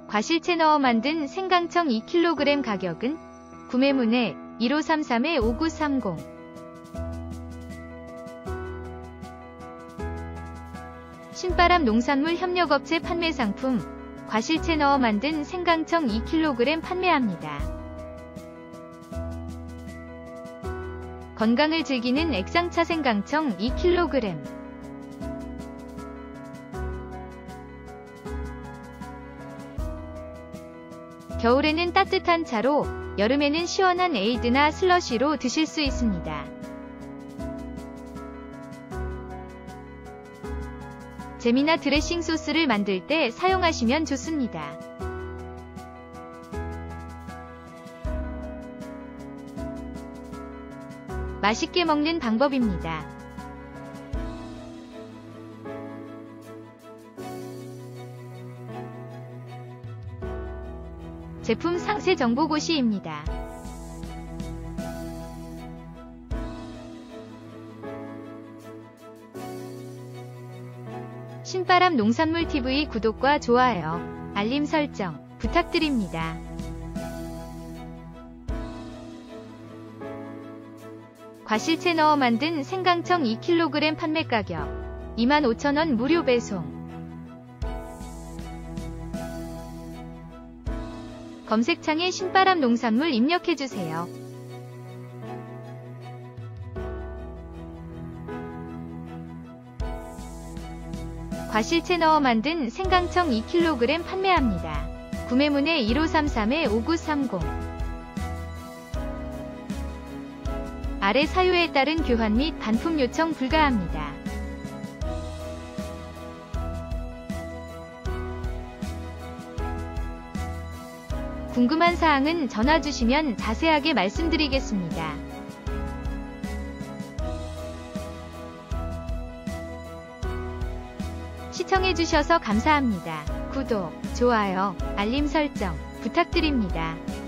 과실채 넣어 만든 생강청 2kg 가격은 구매문의 1533-5930. 신바람 농산물 협력업체 판매 상품 과실채 넣어 만든 생강청 2kg 판매합니다. 건강을 즐기는 액상차 생강청 2kg. 겨울에는 따뜻한 차로, 여름에는 시원한 에이드나 슬러시로 드실 수 있습니다. 잼이나 드레싱 소스를 만들 때 사용하시면 좋습니다. 맛있게 먹는 방법입니다. 제품 상세 정보고시입니다. 신바람 농산물 TV 구독과 좋아요, 알림 설정 부탁드립니다. 과실채 넣어 만든 생강청 2kg 판매 가격 25,000원 무료 배송. 검색창에 신바람 농산물 입력해주세요. 과실채 넣어 만든 생강청 2kg 판매합니다. 구매문의 1533-5930. 아래 사유에 따른 교환 및 반품 요청 불가합니다. 궁금한 사항은 전화 주시면 자세하게 말씀드리겠습니다. 시청해주셔서 감사합니다. 구독, 좋아요, 알림 설정 부탁드립니다.